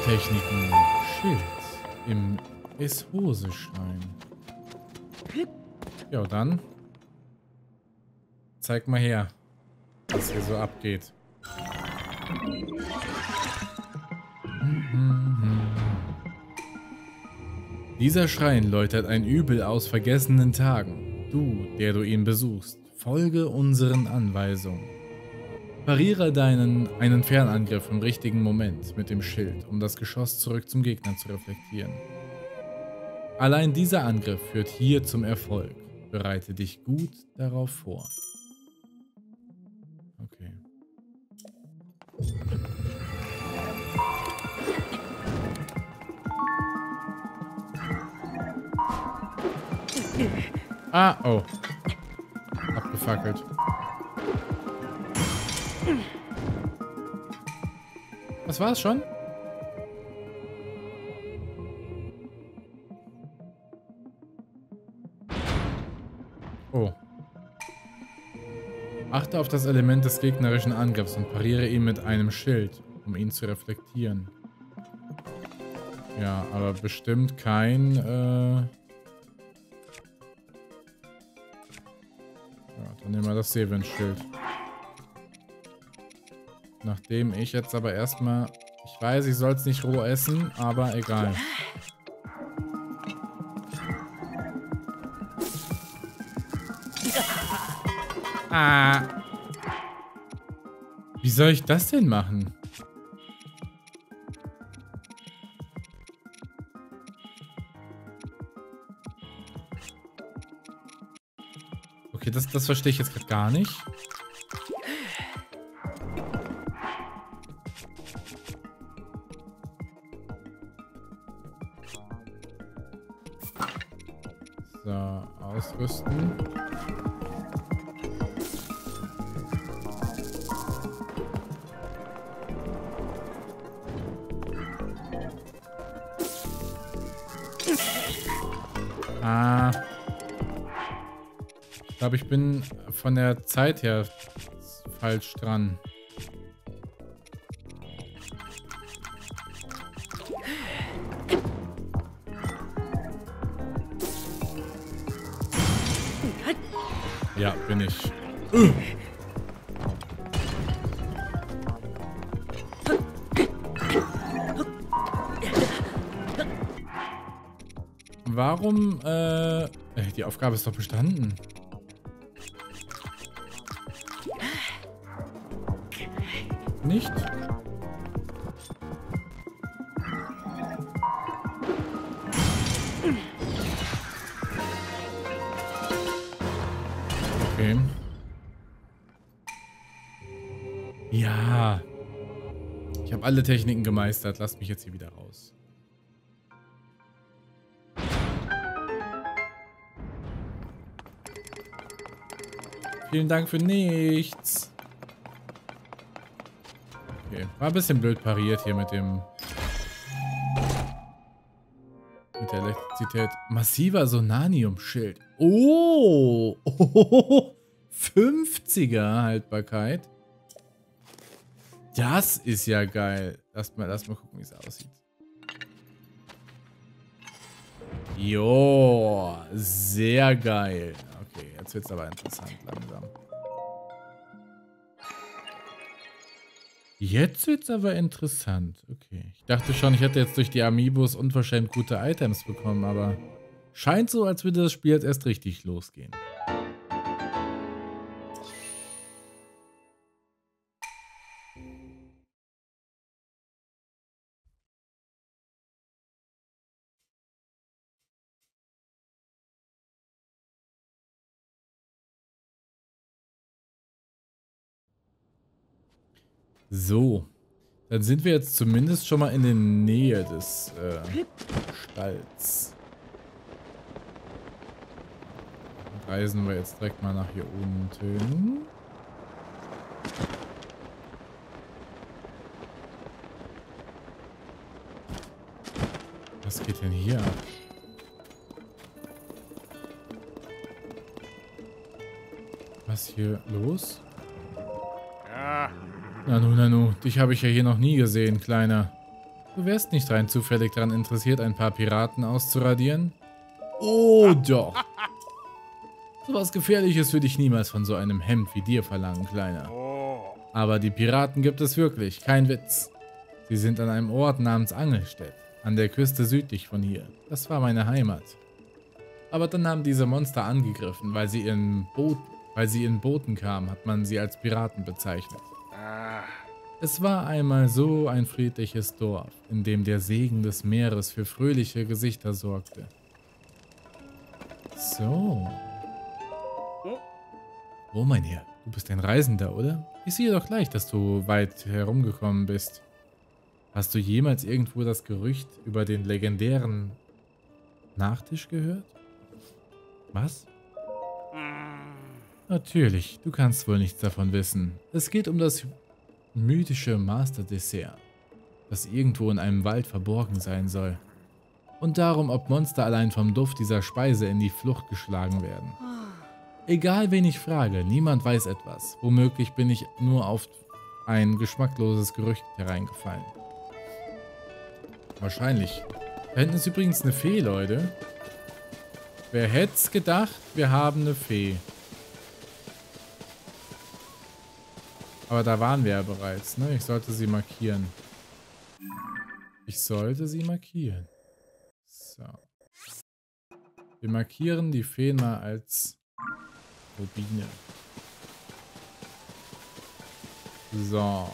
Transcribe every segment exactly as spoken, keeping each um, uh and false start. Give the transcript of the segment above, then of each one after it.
Techniken. Schild im Eshose-Schrein. Ja, dann zeig mal her, was hier so abgeht. Dieser Schrein läutert ein Übel aus vergessenen Tagen. Du, der du ihn besuchst, folge unseren Anweisungen. Pariere deinen einen Fernangriff im richtigen Moment mit dem Schild, um das Geschoss zurück zum Gegner zu reflektieren. Allein dieser Angriff führt hier zum Erfolg. Bereite dich gut darauf vor. Okay. Ah, oh. Abgefackelt. Das war's schon? Oh. Achte auf das Element des gegnerischen Angriffs und pariere ihn mit einem Schild, um ihn zu reflektieren. Ja, aber bestimmt kein... Äh ja, dann nehmen wir das Seewind-Schild. Nachdem ich jetzt aber erstmal... Ich weiß, ich soll es nicht roh essen, aber egal. Ah. Wie soll ich das denn machen? Okay, das, das verstehe ich jetzt gerade gar nicht. So, ausrüsten. Ah. Ich glaube, ich bin von der Zeit her falsch dran. Ja, bin ich. Uh. Warum, äh... Die Aufgabe ist doch bestanden. Nicht? Okay. Ja. Ich habe alle Techniken gemeistert. Lasst mich jetzt hier wieder raus. Vielen Dank für nichts. Okay, war ein bisschen blöd pariert hier mit dem... mit der Elektrizität. Massiver Sonanium-Schild. Oh! Oh! fünfziger Haltbarkeit. Das ist ja geil. Lass mal, lass mal gucken, wie es aussieht. Jo, sehr geil. Okay, jetzt wird es aber interessant langsam. Jetzt wird es aber interessant. Okay. Ich dachte schon, ich hätte jetzt durch die Amiibos unverschämt gute Items bekommen, aber scheint so, als würde das Spiel jetzt erst richtig losgehen. So, dann sind wir jetzt zumindest schon mal in der Nähe des äh, Stalls. Reisen wir jetzt direkt mal nach hier unten. Was geht denn hier ab? Was ist hier los? Ja. Nanu, Nanu, dich habe ich ja hier noch nie gesehen, Kleiner. Du wärst nicht rein zufällig daran interessiert, ein paar Piraten auszuradieren? Oh doch. So was Gefährliches würde ich niemals von so einem Hemd wie dir verlangen, Kleiner. Aber die Piraten gibt es wirklich, kein Witz. Sie sind an einem Ort namens Angelstedt, an der Küste südlich von hier. Das war meine Heimat. Aber dann haben diese Monster angegriffen, weil sie in Booten, weil sie in Booten kamen, hat man sie als Piraten bezeichnet. Es war einmal so ein friedliches Dorf, in dem der Segen des Meeres für fröhliche Gesichter sorgte. So. Oh, mein Herr, du bist ein Reisender, oder? Ich sehe doch gleich, dass du weit herumgekommen bist. Hast du jemals irgendwo das Gerücht über den legendären Nachtisch gehört? Was? Natürlich, du kannst wohl nichts davon wissen. Es geht um das mythische Master Dessert, das irgendwo in einem Wald verborgen sein soll. Und darum, ob Monster allein vom Duft dieser Speise in die Flucht geschlagen werden. Egal wen ich frage, niemand weiß etwas. Womöglich bin ich nur auf ein geschmackloses Gerücht hereingefallen. Wahrscheinlich. Da hinten ist übrigens eine Fee, Leute. Wer hätte es gedacht, wir haben eine Fee. Aber da waren wir ja bereits, ne? Ich sollte sie markieren. Ich sollte sie markieren. So. Wir markieren die Feen mal als Rubine. So.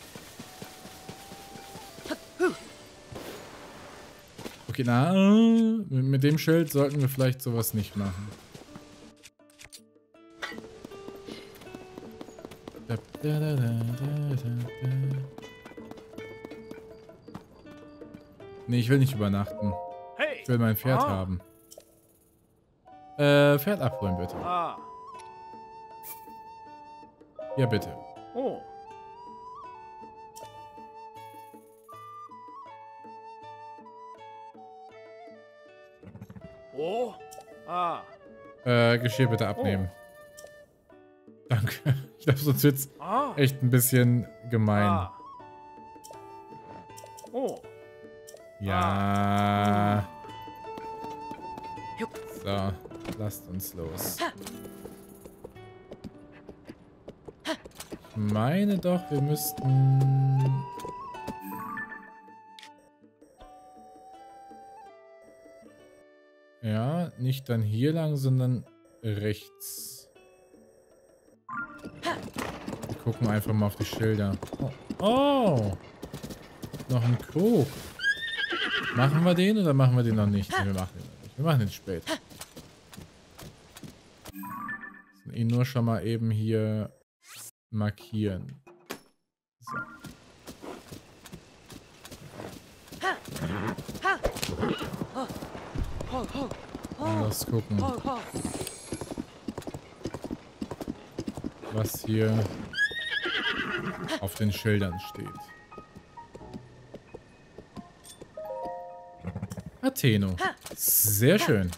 Okay, na, mit, mit dem Schild sollten wir vielleicht sowas nicht machen. Da, da, da, da, da, da. Nee, ich will nicht übernachten. Ich will mein Pferd ah. haben. Äh, Pferd abholen, bitte. Ah. Ja, bitte. Oh. Oh. Ah. Äh, Geschirr bitte abnehmen. Oh. Danke. Ich glaube, sonst wird's ah. echt ein bisschen gemein. Ah. Oh. Ja. Ah. So, lasst uns los. Ich meine doch, wir müssten... Ja, nicht dann hier lang, sondern rechts. Wir gucken einfach mal auf die Schilder. Oh, oh. Noch ein Krug. Machen wir den oder machen wir den noch nicht? Nee, wir machen den noch nicht. Wir machen den später. Ihn nur schon mal eben hier markieren. So. Lass gucken, was hier auf den Schildern steht. Atheno. Sehr schön.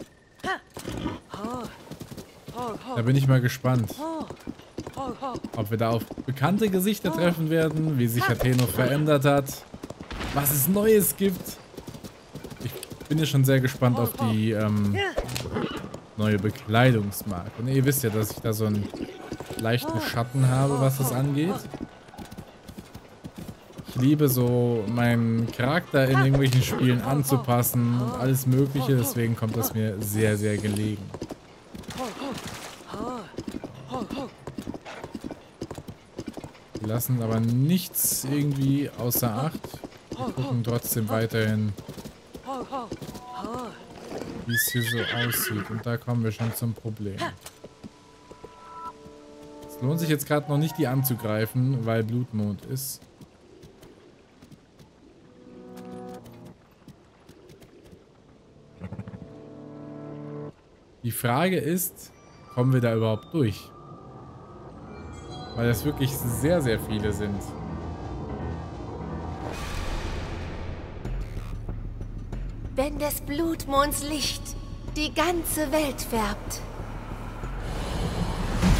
Da bin ich mal gespannt, ob wir da auf bekannte Gesichter treffen werden, wie sich Atheno verändert hat, was es Neues gibt. Ich bin ja schon sehr gespannt auf die ähm, neue Bekleidungsmarke. Und ihr wisst ja, dass ich da so einen leichten Schatten habe, was das angeht. Ich liebe so, meinen Charakter in irgendwelchen Spielen anzupassen und alles Mögliche, deswegen kommt das mir sehr, sehr gelegen. Wir lassen aber nichts irgendwie außer Acht. Wir gucken trotzdem weiterhin, wie es hier so aussieht. Und da kommen wir schon zum Problem. Es lohnt sich jetzt gerade noch nicht, die anzugreifen, weil Blutmond ist. Die Frage ist, kommen wir da überhaupt durch? Weil das wirklich sehr, sehr viele sind. Wenn des Blutmonds Licht die ganze Welt färbt,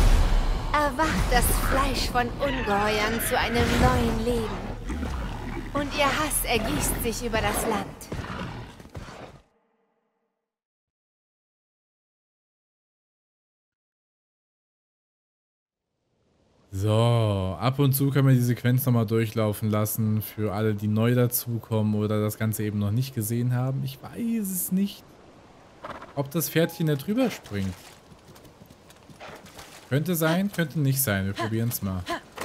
erwacht das Fleisch von Ungeheuern zu einem neuen Leben. Und ihr Hass ergießt sich über das Land. So, ab und zu können wir die Sequenz nochmal durchlaufen lassen für alle, die neu dazukommen oder das Ganze eben noch nicht gesehen haben. Ich weiß es nicht, ob das Pferdchen da drüber springt. Könnte sein, könnte nicht sein. Wir probieren es mal.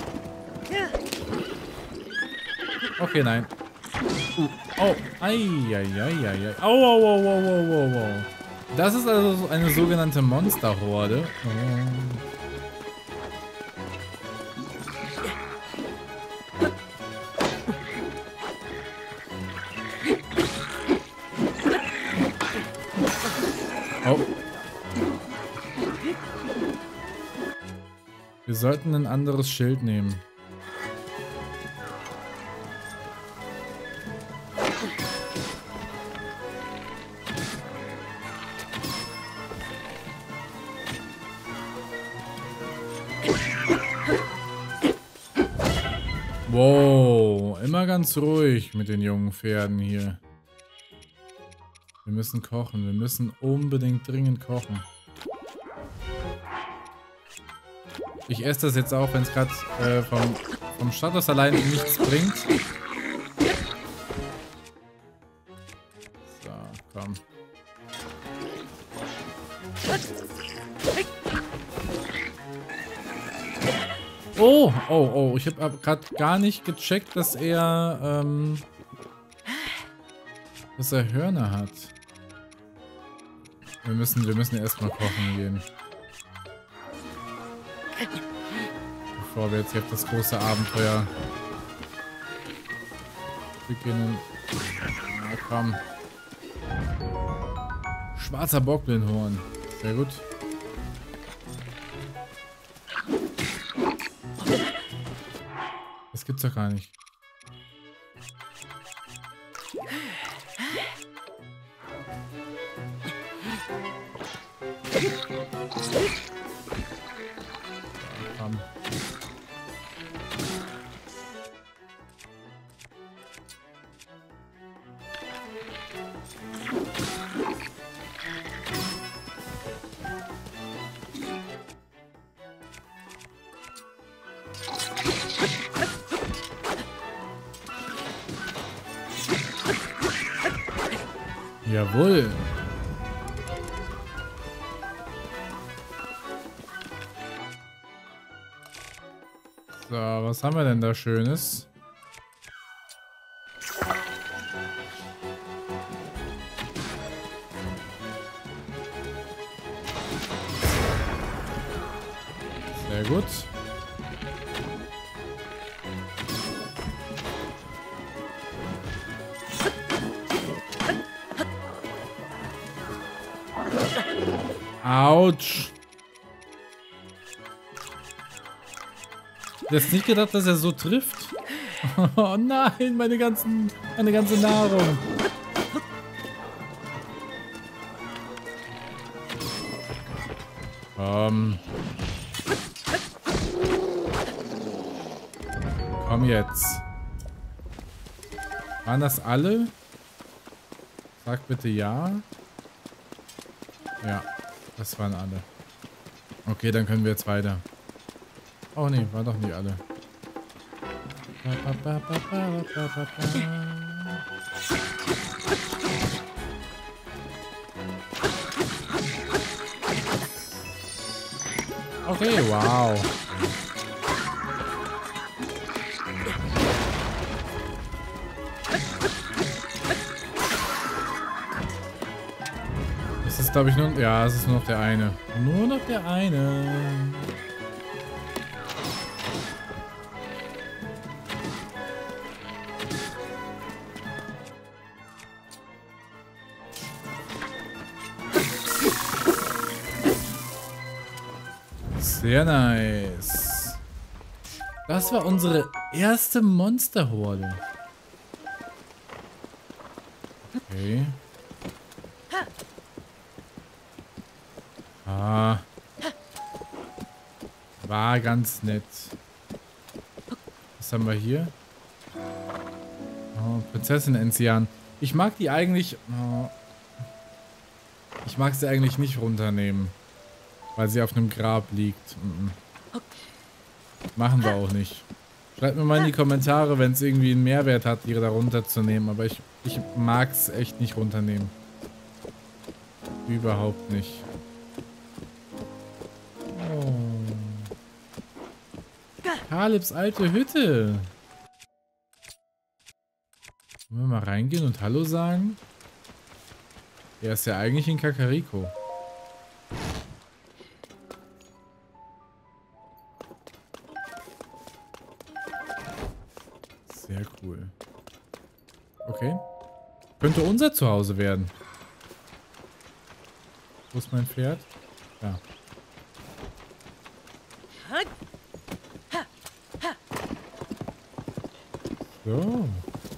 Okay, nein. Uh, oh, ei, ei, ei, ei, ei. Au, au, au, au, au, au, au. Das ist also eine sogenannte Monsterhorde. Oh. Oh. Wir sollten ein anderes Schild nehmen. Wow, immer ganz ruhig mit den jungen Pferden hier. Wir müssen kochen. Wir müssen unbedingt dringend kochen. Ich esse das jetzt auch, wenn es gerade äh, vom, vom Status alleine nichts bringt. So, komm. Oh, oh, oh. Ich habe gerade gar nicht gecheckt, dass er, ähm, dass er Hörner hat. Wir müssen, wir müssen erstmal kochen gehen. Bevor wir jetzt hier auf das große Abenteuer beginnen. Na komm. Schwarzer Bockblindhorn. Sehr gut. Das gibt's doch gar nicht. Komm. Jawohl. So, was haben wir denn da Schönes? Sehr gut. Autsch. Ich hätte nicht gedacht, dass er so trifft. Oh nein, meine ganzen, meine ganze Nahrung. Komm. Komm jetzt. Waren das alle? Sag bitte ja. Ja, das waren alle. Okay, dann können wir jetzt weiter. Oh ne, war doch nicht alle. Okay, wow. Das ist, glaube ich, nur... Ja, es ist nur noch der eine. Nur noch der eine. Sehr nice. Das war unsere erste Monsterhorde. Okay. Ah. War ganz nett. Was haben wir hier? Oh, Prinzessin Enzian. Ich mag die eigentlich... Oh, ich mag sie eigentlich nicht runternehmen. Weil sie auf einem Grab liegt. Machen wir auch nicht. Schreibt mir mal in die Kommentare, wenn es irgendwie einen Mehrwert hat, ihre da runterzunehmen. Aber ich, ich mag es echt nicht runternehmen. Überhaupt nicht. Oh. Kalebs alte Hütte. Wollen wir mal reingehen und Hallo sagen? Er ist ja eigentlich in Kakariko. Sehr cool. Okay. Könnte unser Zuhause werden. Wo ist mein Pferd? Ja. So.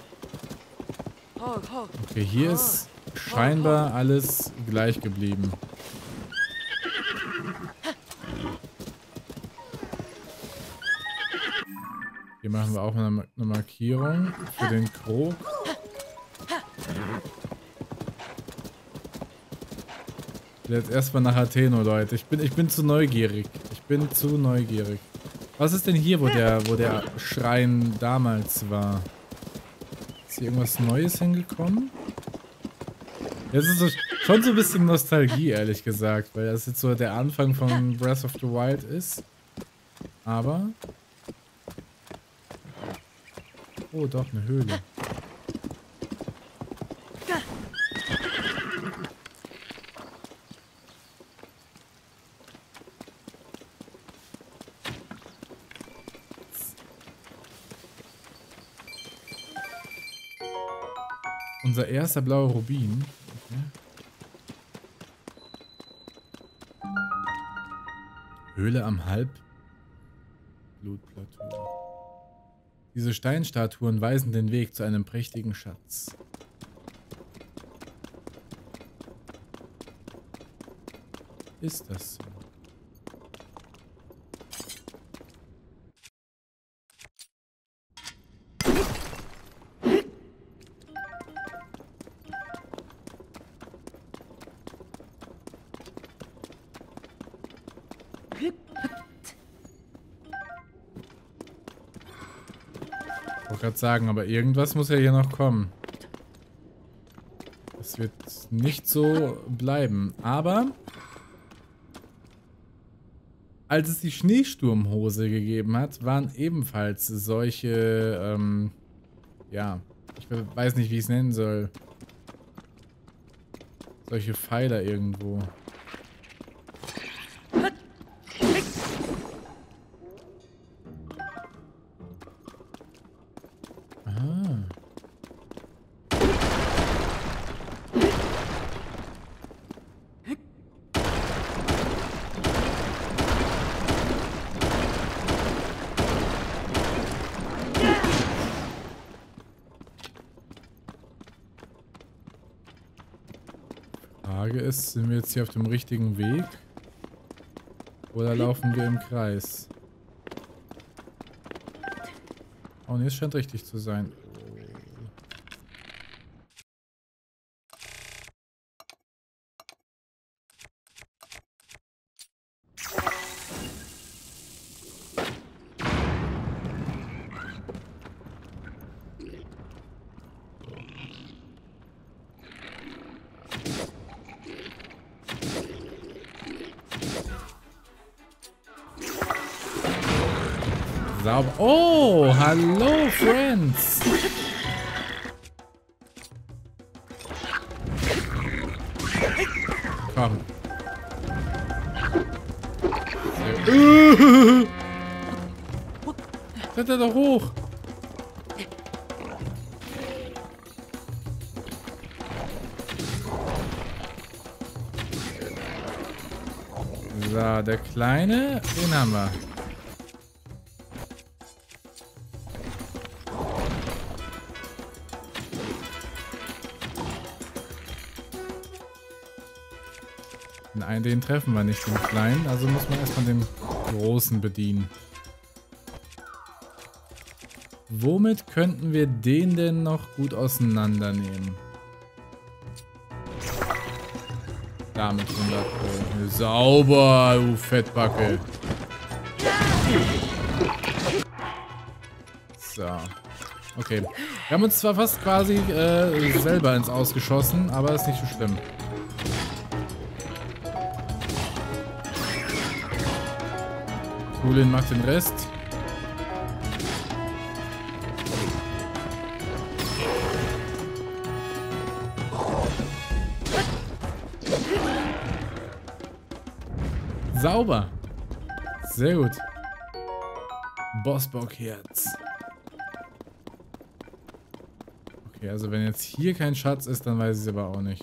Okay, hier ist scheinbar alles gleich geblieben. Hier machen wir auch eine, eine Markierung für den Krog. Jetzt erstmal nach Atheno, Leute. Ich bin, ich bin zu neugierig. Ich bin zu neugierig. Was ist denn hier, wo der, wo der Schrein damals war? Ist hier irgendwas Neues hingekommen? Jetzt ist es schon so ein bisschen Nostalgie, ehrlich gesagt, weil das jetzt so der Anfang von Breath of the Wild ist. Aber... Oh, doch, eine Höhle. Unser erster blauer Rubin. Okay. Höhle am Halbblutplateau. Diese Steinstatuen weisen den Weg zu einem prächtigen Schatz. Ist das so? Ich wollte gerade sagen, aber irgendwas muss ja hier noch kommen. Das wird nicht so bleiben. Aber als es die Schneesturmhose gegeben hat, waren ebenfalls solche, ähm, ja, ich weiß nicht, wie ich es nennen soll. Solche Pfeiler irgendwo. Frage ist, sind wir jetzt hier auf dem richtigen Weg? Oder laufen wir im Kreis? Oh ne, es scheint richtig zu sein. Sauber. Oh, hallo, Friends. Komm. Kletter doch hoch. So, der Kleine, den haben wir. Nein, den treffen wir nicht, den Kleinen. Also muss man erstmal den Großen bedienen. Womit könnten wir den denn noch gut auseinandernehmen? Damit hundert Pro. Sauber, du Fettbacke. So. Okay. Wir haben uns zwar fast quasi äh, selber ins Ausgeschossen, aber ist nicht so schlimm. Kulin macht den Rest. Sauber. Sehr gut. Bossbockherz. Okay, also wenn jetzt hier kein Schatz ist, dann weiß ich es aber auch nicht.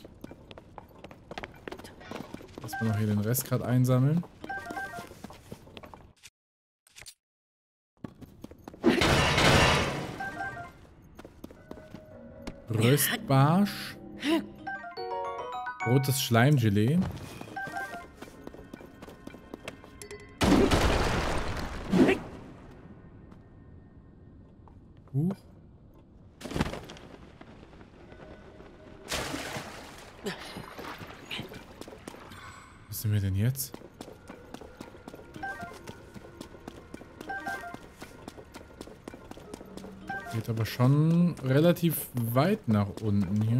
Lass mal noch hier den Rest gerade einsammeln. Röstbarsch. Rotes Schleimgelee. Huch. Was sind wir denn jetzt? Geht aber schon relativ weit nach unten hier.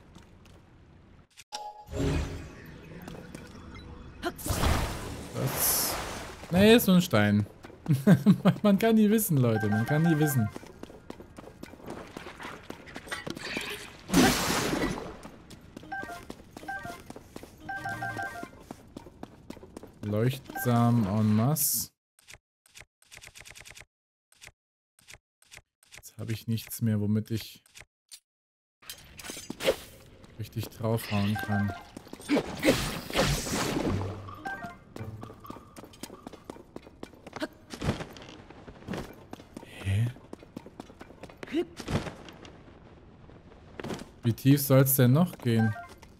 Das... Nee, ist nur ein Stein. Man kann nie wissen, Leute. Man kann nie wissen. Leuchtsam en masse. Jetzt habe ich nichts mehr, womit ich richtig draufhauen kann. Hä? Wie tief soll es denn noch gehen?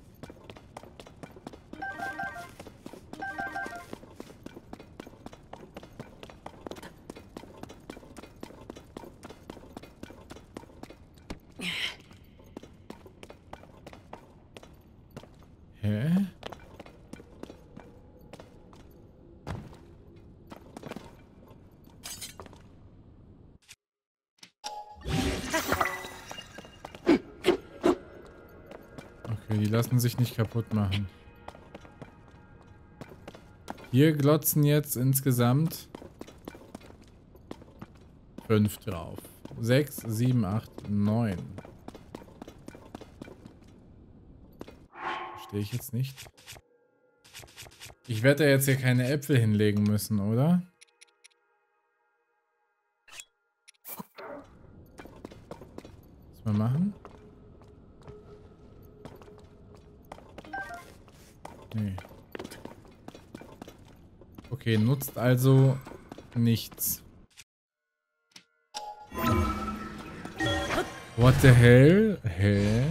Hä? Okay, die lassen sich nicht kaputt machen. Hier glotzen jetzt insgesamt fünf drauf. Sechs, sieben, acht, neun. Verstehe ich jetzt nicht. Ich werde da jetzt hier keine Äpfel hinlegen müssen, oder? Was wir machen? Nee. Okay, nutzt also nichts. What the hell? Hä?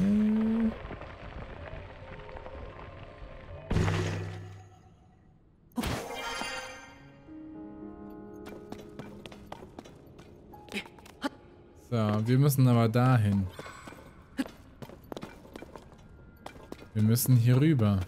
So, wir müssen aber dahin. Wir müssen hier rüber.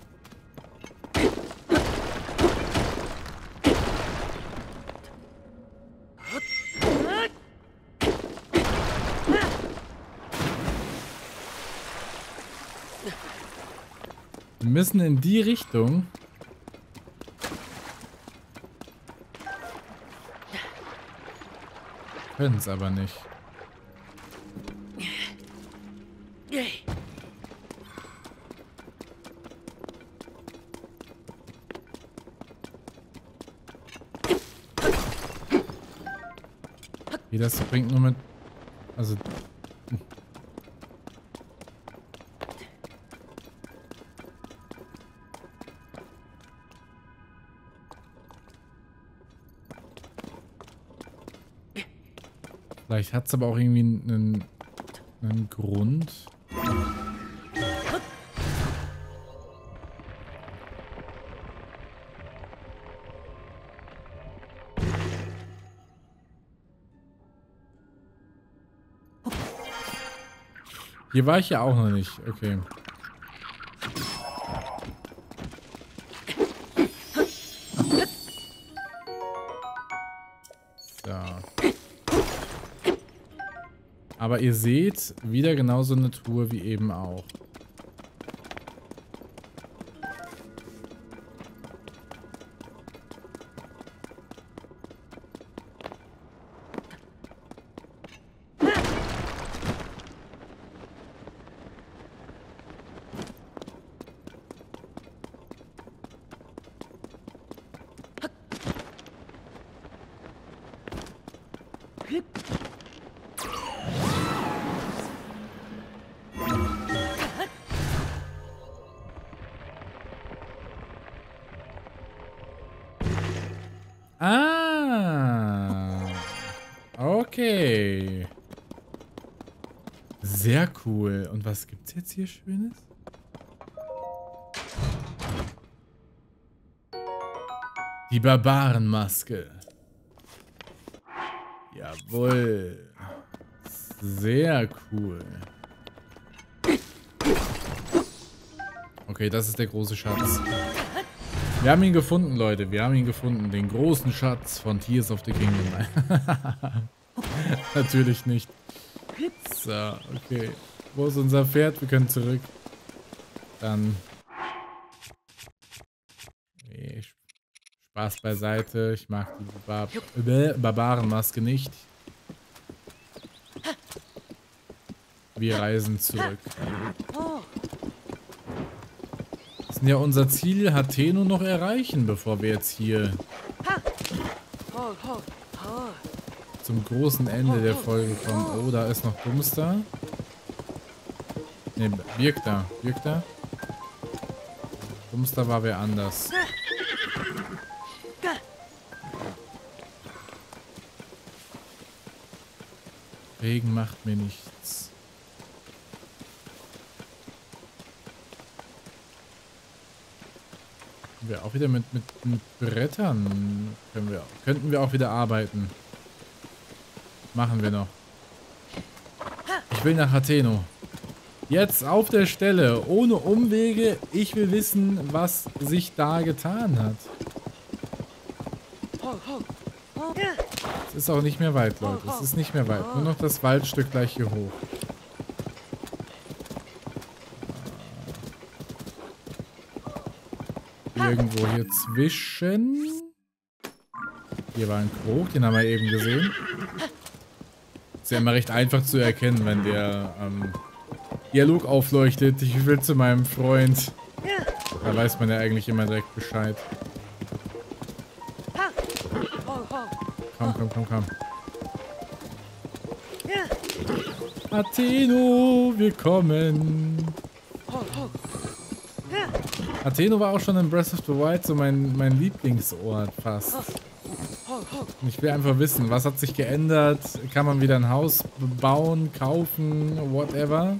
Wir müssen in die Richtung. Können es aber nicht. Wie das bringt nur mit... Also... Vielleicht hat es aber auch irgendwie einen, einen Grund. Hier war ich ja auch noch nicht. Okay. So. Aber ihr seht, wieder genauso eine Truhe wie eben auch. Ah, okay. Sehr cool. Und was gibt's jetzt hier Schönes? Die Barbarenmaske. Jawohl. Sehr cool. Okay, das ist der große Schatz. Wir haben ihn gefunden, Leute. Wir haben ihn gefunden. Den großen Schatz von Tears of the Kingdom. Natürlich nicht. So, okay. Wo ist unser Pferd? Wir können zurück. Dann. Nee, Spaß beiseite. Ich mag die Bar Barbarenmaske nicht. Wir reisen zurück. Das ist ja unser Ziel, Hateno noch erreichen, bevor wir jetzt hier zum großen Ende der Folge kommen. Oh, da ist noch Bumster. Ne, Birkta. Birkta? Bumster war wer anders. Regen macht mir nichts. Wir auch wieder mit, mit, mit Brettern können wir, könnten wir auch wieder arbeiten. Machen wir noch. Ich will nach Hateno. Jetzt auf der Stelle, ohne Umwege. Ich will wissen, was sich da getan hat. Es ist auch nicht mehr weit, Leute. Es ist nicht mehr weit. Nur noch das Waldstück gleich hier hoch. Irgendwo hier zwischen. Hier war ein Krog, den haben wir eben gesehen. Ist ja immer recht einfach zu erkennen, wenn der ähm, Dialog aufleuchtet. Ich will zu meinem Freund. Da weiß man ja eigentlich immer direkt Bescheid. Komm, komm, komm, komm. Hateno, wir Hateno war auch schon in Breath of the Wild so mein, mein Lieblingsort fast. Und ich will einfach wissen, was hat sich geändert? Kann man wieder ein Haus bauen, kaufen, whatever?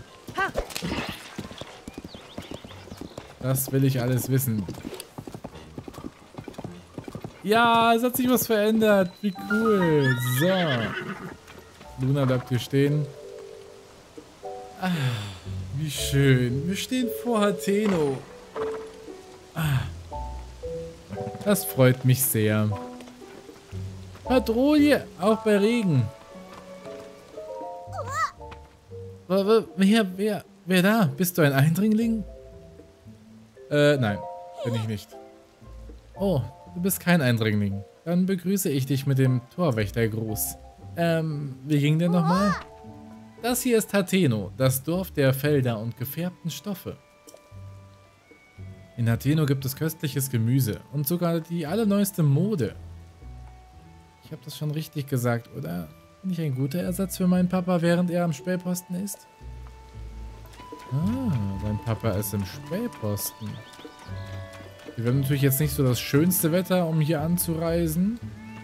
Das will ich alles wissen. Ja, es hat sich was verändert. Wie cool. So. Luna bleibt hier stehen. Ah, wie schön. Wir stehen vor Hateno. Ah, das freut mich sehr. Patrouille, auch bei Regen. Wer, wer, wer da? Bist du ein Eindringling? Äh, nein, bin ich nicht. Oh, du bist kein Eindringling. Dann begrüße ich dich mit dem Torwächtergruß. Ähm, wie ging der nochmal? Das hier ist Hateno, das Dorf der Felder und gefärbten Stoffe. In Hateno gibt es köstliches Gemüse und sogar die allerneueste Mode. Ich habe das schon richtig gesagt, oder? Bin ich ein guter Ersatz für meinen Papa, während er am Spähposten ist? Ah, dein Papa ist im Spähposten. Wir haben natürlich jetzt nicht so das schönste Wetter, um hier anzureisen.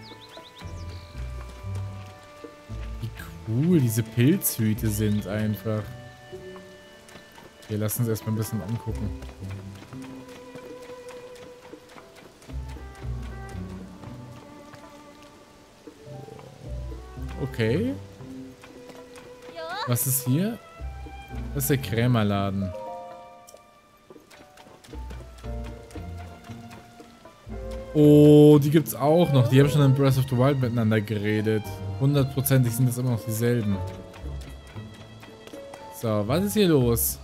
Wie cool diese Pilzhüte sind einfach. Wir lassen uns erstmal ein bisschen angucken. Okay. Was ist hier? Das ist der Krämerladen. Oh, die gibt's auch noch. Die haben schon in Breath of the Wild miteinander geredet. Hundertprozentig sind das immer noch dieselben. So, was ist hier los?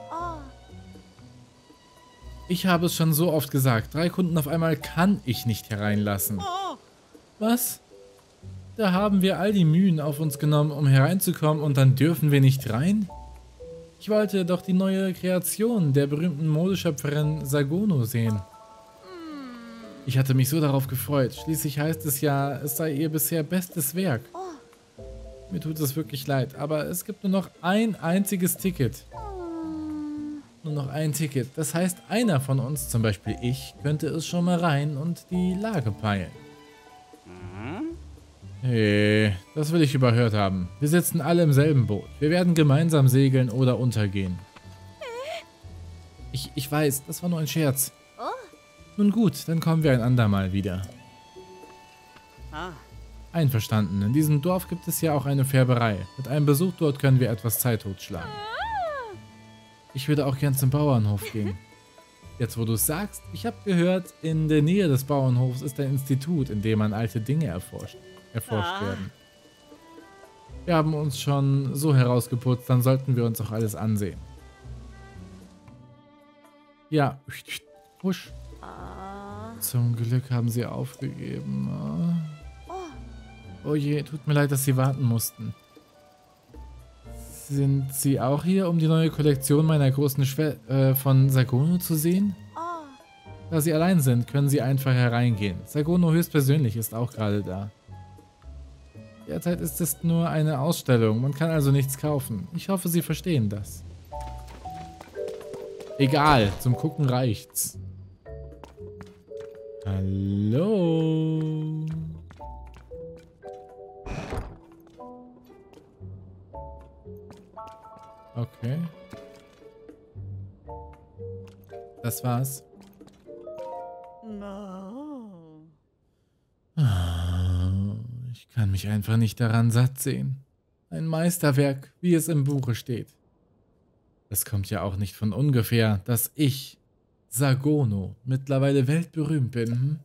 Ich habe es schon so oft gesagt. Drei Kunden auf einmal kann ich nicht hereinlassen. Was? Da haben wir all die Mühen auf uns genommen, um hereinzukommen und dann dürfen wir nicht rein? Ich wollte doch die neue Kreation der berühmten Modeschöpferin Sagono sehen. Ich hatte mich so darauf gefreut. Schließlich heißt es ja, es sei ihr bisher bestes Werk. Mir tut es wirklich leid, aber es gibt nur noch ein einziges Ticket. Nur noch ein Ticket. Das heißt, einer von uns, zum Beispiel ich, könnte es schon mal rein und die Lage peilen. Hey, das will ich überhört haben. Wir sitzen alle im selben Boot. Wir werden gemeinsam segeln oder untergehen. Ich, ich weiß, das war nur ein Scherz. Nun gut, dann kommen wir ein andermal wieder. Einverstanden. In diesem Dorf gibt es ja auch eine Färberei. Mit einem Besuch dort können wir etwas Zeit totschlagen. Ich würde auch gern zum Bauernhof gehen. Jetzt, wo du es sagst, ich habe gehört, in der Nähe des Bauernhofs ist ein Institut, in dem man alte Dinge erforscht, erforscht ah. werden. Wir haben uns schon so herausgeputzt, dann sollten wir uns auch alles ansehen. Ja, husch. Zum Glück haben sie aufgegeben. Oh je, tut mir leid, dass sie warten mussten. Sind Sie auch hier, um die neue Kollektion meiner großen Schwester äh, von Sagono zu sehen? Da Sie allein sind, können Sie einfach hereingehen. Sagono höchstpersönlich ist auch gerade da. Derzeit ist es nur eine Ausstellung, man kann also nichts kaufen. Ich hoffe, Sie verstehen das. Egal, zum Gucken reicht's. Hallo? Okay. Das war's. No. Ich kann mich einfach nicht daran satt sehen. Ein Meisterwerk, wie es im Buche steht. Es kommt ja auch nicht von ungefähr, dass ich, Sagono, mittlerweile weltberühmt bin. Hm?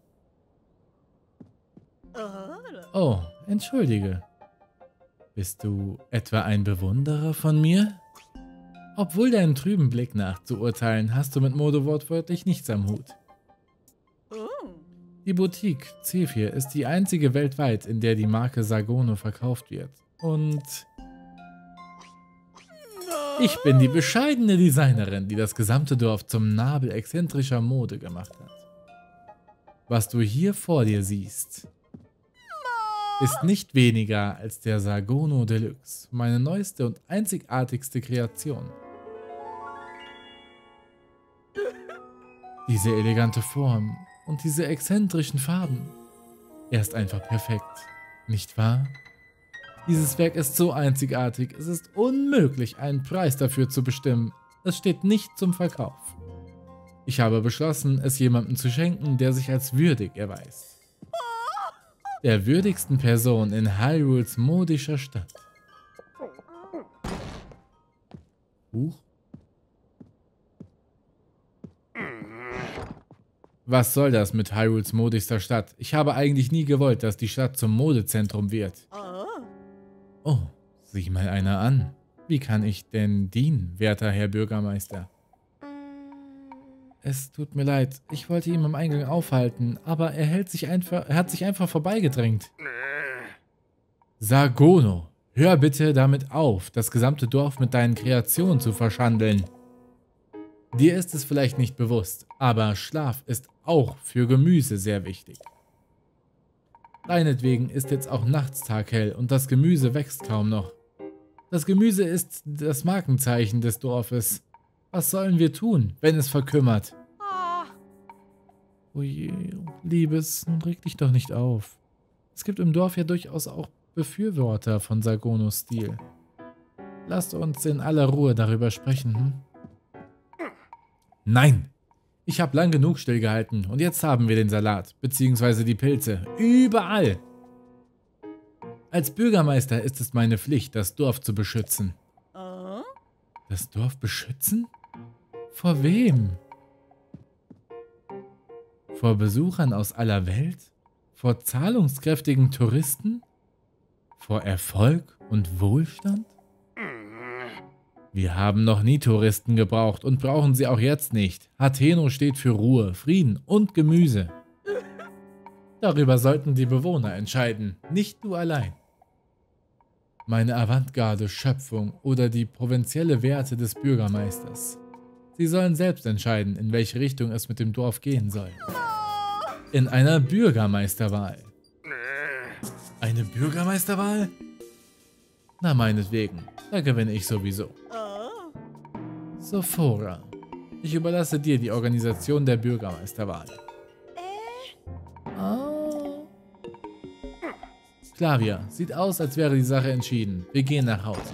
Oh, entschuldige. Bist du etwa ein Bewunderer von mir? Obwohl deinem trüben Blick nach zu urteilen, hast du mit Mode wortwörtlich nichts am Hut. Die Boutique Zephyr ist die einzige weltweit, in der die Marke Sagono verkauft wird. Und ich bin die bescheidene Designerin, die das gesamte Dorf zum Nabel exzentrischer Mode gemacht hat. Was du hier vor dir siehst, ist nicht weniger als der Sagono Deluxe, meine neueste und einzigartigste Kreation. Diese elegante Form und diese exzentrischen Farben. Er ist einfach perfekt, nicht wahr? Dieses Werk ist so einzigartig, es ist unmöglich, einen Preis dafür zu bestimmen. Es steht nicht zum Verkauf. Ich habe beschlossen, es jemandem zu schenken, der sich als würdig erweist. Der würdigsten Person in Hyrules modischer Stadt. Huch. Was soll das mit Hyrules modigster Stadt? Ich habe eigentlich nie gewollt, dass die Stadt zum Modezentrum wird. Oh, sieh mal einer an. Wie kann ich denn dienen, werter Herr Bürgermeister? Es tut mir leid, ich wollte ihn am Eingang aufhalten, aber er, hält sich einfach, er hat sich einfach vorbeigedrängt. Sagono, hör bitte damit auf, das gesamte Dorf mit deinen Kreationen zu verschandeln. Dir ist es vielleicht nicht bewusst, aber Schlaf ist auch für Gemüse sehr wichtig. Deinetwegen ist jetzt auch nachts taghell und das Gemüse wächst kaum noch. Das Gemüse ist das Markenzeichen des Dorfes. Was sollen wir tun, wenn es verkümmert? Oje, Liebes, nun reg dich doch nicht auf. Es gibt im Dorf ja durchaus auch Befürworter von Sagonos Stil. Lasst uns in aller Ruhe darüber sprechen, hm? Nein! Ich habe lang genug stillgehalten und jetzt haben wir den Salat, beziehungsweise die Pilze. Überall! Als Bürgermeister ist es meine Pflicht, das Dorf zu beschützen. Das Das Dorf beschützen? Vor wem? Vor Besuchern aus aller Welt? Vor zahlungskräftigen Touristen? Vor Erfolg und Wohlstand? Wir haben noch nie Touristen gebraucht und brauchen sie auch jetzt nicht. Hateno steht für Ruhe, Frieden und Gemüse. Darüber sollten die Bewohner entscheiden, nicht du allein. Meine Avantgarde-Schöpfung oder die provinzielle Werte des Bürgermeisters. Sie sollen selbst entscheiden, in welche Richtung es mit dem Dorf gehen soll. In einer Bürgermeisterwahl. Eine Bürgermeisterwahl? Na meinetwegen, da gewinne ich sowieso. Sophora, ich überlasse dir die Organisation der Bürgermeisterwahl. Oh. Flavia, sieht aus, als wäre die Sache entschieden. Wir gehen nach Hause.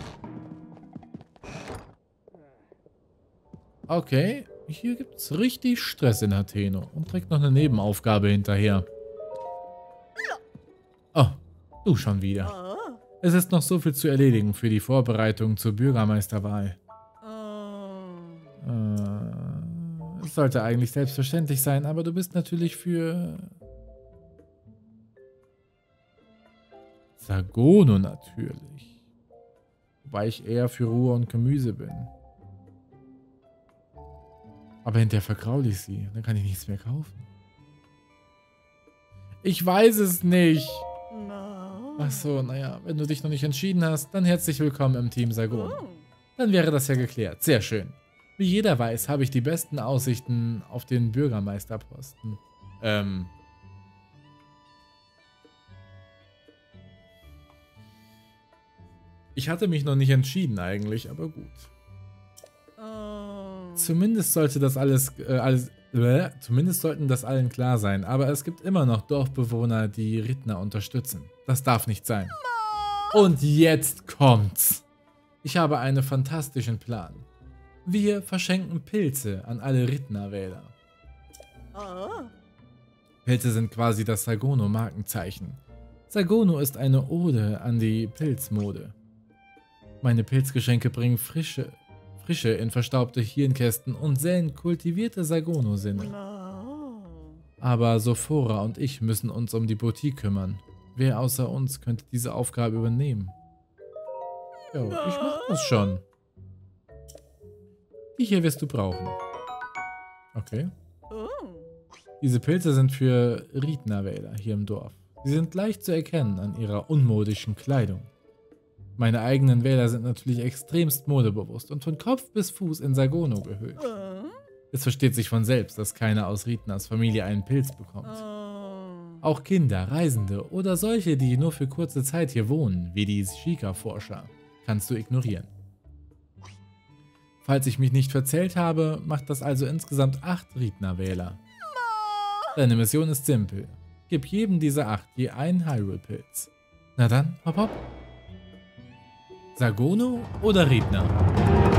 Okay, hier gibt's richtig Stress in Hateno und trägt noch eine Nebenaufgabe hinterher. Oh, du schon wieder. Es ist noch so viel zu erledigen für die Vorbereitung zur Bürgermeisterwahl. Äh, es sollte eigentlich selbstverständlich sein, aber du bist natürlich für Sagono natürlich. Wobei ich eher für Ruhe und Gemüse bin. Aber hinterher vergraule ich sie. Dann kann ich nichts mehr kaufen. Ich weiß es nicht. Ach so, naja, wenn du dich noch nicht entschieden hast, dann herzlich willkommen im Team Sagono. Dann wäre das ja geklärt. Sehr schön. Wie jeder weiß, habe ich die besten Aussichten auf den Bürgermeisterposten. Ähm. Ich hatte mich noch nicht entschieden eigentlich, aber gut. Zumindest sollte das alles, äh, alles äh, zumindest sollten das allen klar sein, aber es gibt immer noch Dorfbewohner, die Ridna unterstützen. Das darf nicht sein. Und jetzt kommt's. Ich habe einen fantastischen Plan. Wir verschenken Pilze an alle Ridna-Wähler. Pilze sind quasi das Sagono-Markenzeichen. Sagono ist eine Ode an die Pilzmode. Meine Pilzgeschenke bringen frische Frische in verstaubte Hirnkästen und säen kultivierte Sagono-Sinne. Aber Sophora und ich müssen uns um die Boutique kümmern. Wer außer uns könnte diese Aufgabe übernehmen? Jo, ich mach das schon. Die hier wirst du brauchen. Okay. Diese Pilze sind für Ridna-Wähler hier im Dorf. Sie sind leicht zu erkennen an ihrer unmodischen Kleidung. Meine eigenen Wähler sind natürlich extremst modebewusst und von Kopf bis Fuß in Sagono gehüllt. Es versteht sich von selbst, dass keiner aus Ridnas Familie einen Pilz bekommt. Auch Kinder, Reisende oder solche, die nur für kurze Zeit hier wohnen, wie die Shika-Forscher, kannst du ignorieren. Falls ich mich nicht verzählt habe, macht das also insgesamt acht Ridna-Wähler. Deine Mission ist simpel. Gib jedem dieser acht je einen Hyrule-Pilz. Na dann, hopp hopp. Sagono oder Ridna?